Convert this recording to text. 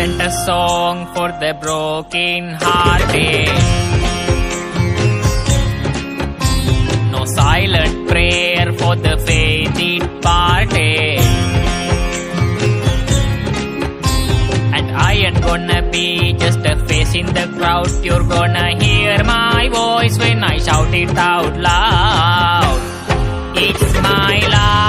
isn't a song for the broken hearted. No silent prayer for the faith departed. And I ain't gonna be just a face in the crowd. You're gonna hear my voice when I shout it out loud. It's my life.